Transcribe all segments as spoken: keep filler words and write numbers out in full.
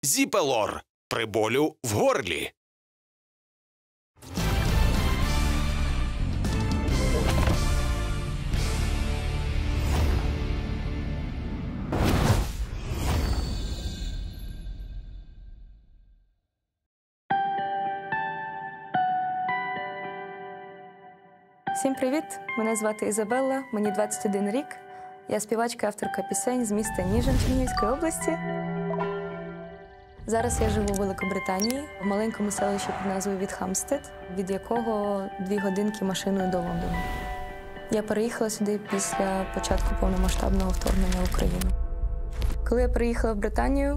Зіпелор при болю в горлі. Всім привіт! Мене звати Ізабелла, мені двадцять один рік. Я співачка і авторка пісень з міста Ніжин Чернігівської області. Зараз я живу у Великобританії, в маленькому селищі під назвою Вітхамстед, від якого дві годинки машиною до Лондону. Я переїхала сюди після початку повномасштабного вторгнення в Україну. Коли я приїхала в Британію,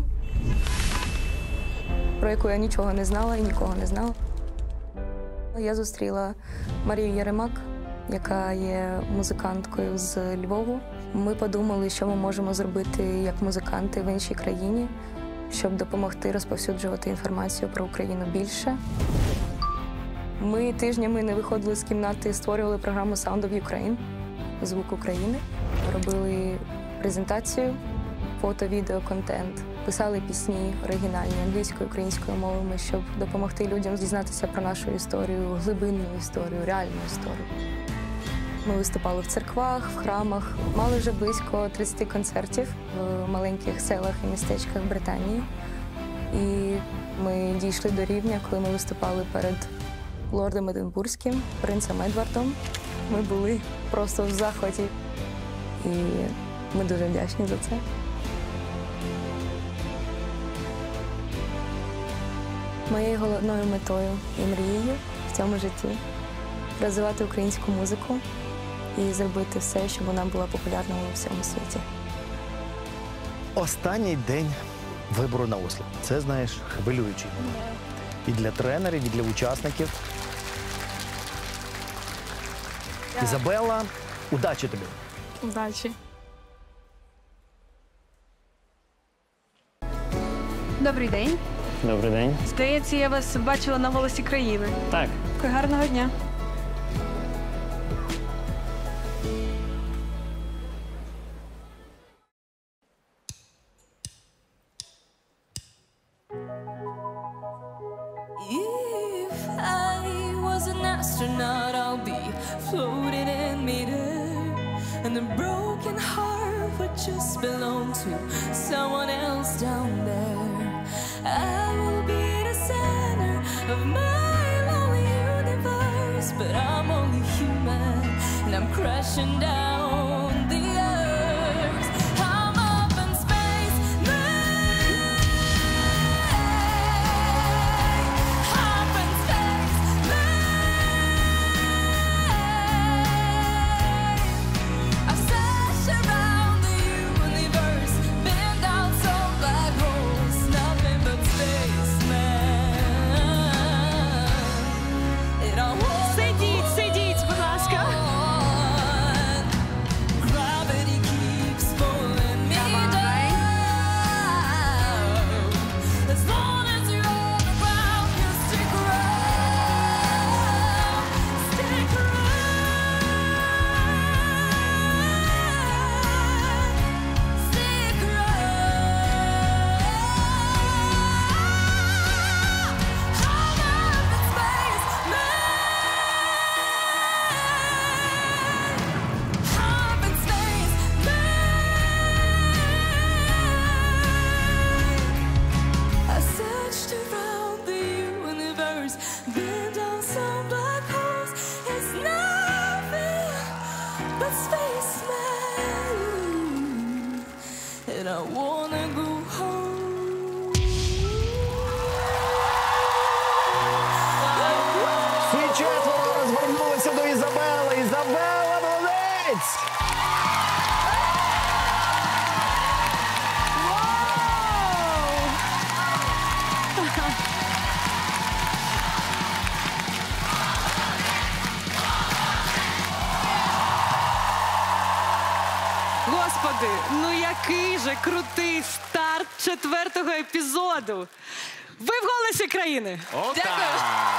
про яку я нічого не знала і нікого не знала, я зустріла Марію Єремак, яка є музиканткою з Львову. Ми подумали, що ми можемо зробити як музиканти в іншій країні, щоб допомогти розповсюджувати інформацію про Україну більше. Ми тижнями не виходили з кімнати, створювали програму Sound of Ukraine, звук України, робили презентацію, фото, відео, контент, писали пісні оригінальні англійською, українською мовами, щоб допомогти людям дізнатися про нашу історію, глибинну історію, реальну історію. Ми виступали в церквах, в храмах, мали вже близько тридцяти концертів в маленьких селах і містечках Британії. І ми дійшли до рівня, коли ми виступали перед лордом Единбурзьким, принцем Едвардом. Ми були просто в захваті. І ми дуже вдячні за це. Моєю головною метою і мрією в цьому житті – розвивати українську музику і зробити все, щоб вона була популярною у всьому світі. Останній день вибору на Осло. Це, знаєш, хвилюючий момент. І для тренерів, і для учасників. Ізабелла, удачі тобі! Удачі! Добрий день. Добрий день. Здається, я вас бачила на «Голосі країни». Так. Гарного дня. If I was an astronaut, I'll be floating in midair, and the broken heart would just belong to someone else down there. I will be the center of my lonely universe, but I'm only human, and I'm crashing down the earth. I'm up in space, man. Up in space, man. I've searched around the universe, been down some black holes, nothing but space, man. It all was Сидіть, сидіть, будь ласка. gravity keeps pulling me down. As long as you're on the ground, you stick around, stick around, stick around. I'm up in space, man. Up in space, man. I searched around the universe, been down some black holes. It's nothing but space, man. And I wanna go home. Всі четверо розвернулися до Ізабели. Ізабелла, молодець! Господи, ну який же крутий старт четвертого епізоду. Ви в «Голосі країни». Отак!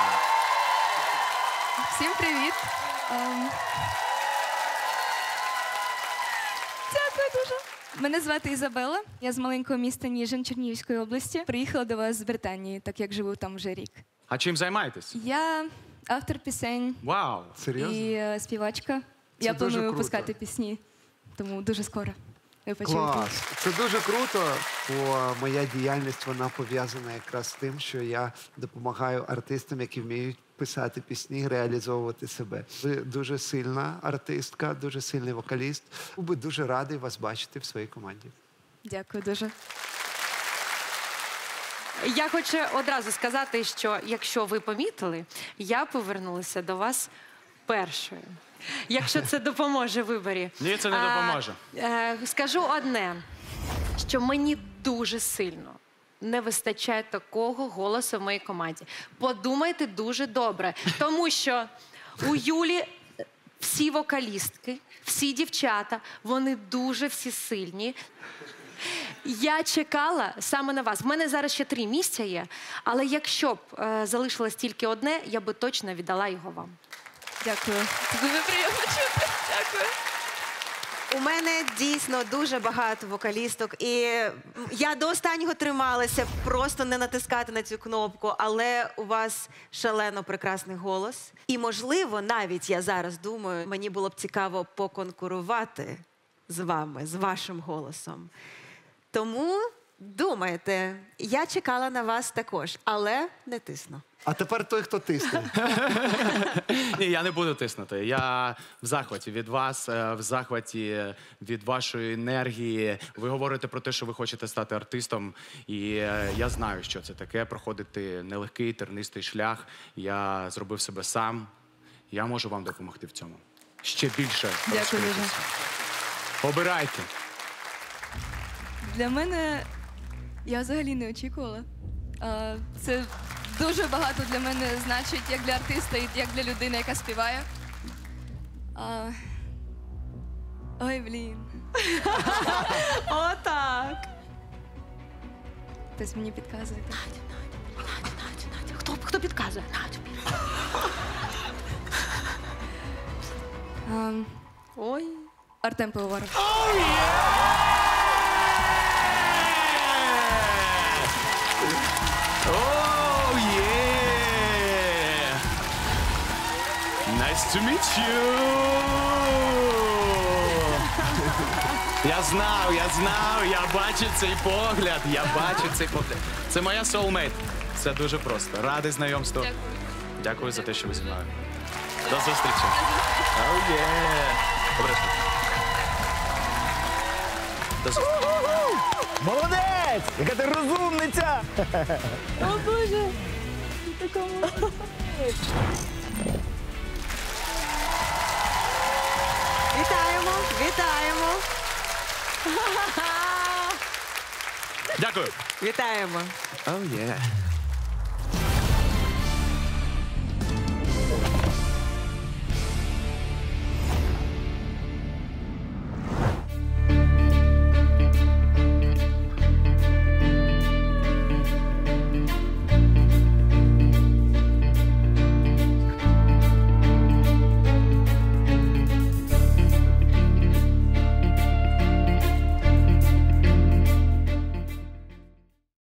Всім привіт! Ем, Дякую дуже. Мене звати Ізабела. Я з маленького міста Ніжин Чернігівської області. Приїхала до вас з Британії, так як живу там вже рік. А чим займаєтесь? Я автор пісень Вау! Серйозно? і е, співачка. Це Я дуже планую круто. випускати пісні, тому дуже скоро. Ви почуєте. Клас. Це дуже круто, бо моя діяльність вона пов'язана якраз з тим, що я допомагаю артистам, які вміють писати пісні, реалізовувати себе. Ви дуже сильна артистка, дуже сильний вокаліст. Був би дуже радий вас бачити в своїй команді. Дякую дуже. Я хочу одразу сказати, що якщо ви помітили, я повернулася до вас першою. Якщо це допоможе в виборі. Ні, це не допоможе. А, е, скажу одне, що мені дуже сильно не вистачає такого голосу в моїй команді. Подумайте дуже добре, тому що у Юлі всі вокалістки, всі дівчата, вони дуже всі сильні. Я чекала саме на вас. В мене зараз ще три місця є, але якщо б е, залишилось тільки одне, я би точно віддала його вам. Дякую. Це дуже приємно чути. Дякую. У мене дійсно дуже багато вокалісток, і я до останнього трималася просто не натискати на цю кнопку, але у вас шалено прекрасний голос. І, можливо, навіть я зараз думаю, мені було б цікаво поконкурувати з вами, з вашим голосом. Тому думайте, я чекала на вас також, але не тисну. А тепер той, хто тисне. Ні, я не буду тиснути. Я в захваті від вас, е, в захваті від вашої енергії. Ви говорите про те, що ви хочете стати артистом. І е, я знаю, що це таке, проходити нелегкий, тернистий шлях. Я зробив себе сам. Я можу вам допомогти в цьому. Ще більше. Дякую розкритися. дуже. Обирайте. Для мене я взагалі не очікувала. А, Це дуже багато для мене значить, як для артиста і як для людини, яка співає. А, Ой, блін. Отак. Хтось мені підказує. Надя, Надя, Надя, Надя. Хто, хто підказує? Надя. А, Ой. Артем Пивоваров. Oh, yeah! Nice to meet you! Я знав, я знав, я бачу цей погляд, я бачу цей погляд. Це моя soulmate. Це дуже просто. Радий знайомству. Дякую. Дякую за те, що ви зі мною. До зустрічі. Oh, yeah! Обережно. До зустрічі. Молодець! Яка ти розумниця! О, Боже! Такому. Вітаємо, вітаємо, Дякую. вітаємо. Oh, yeah.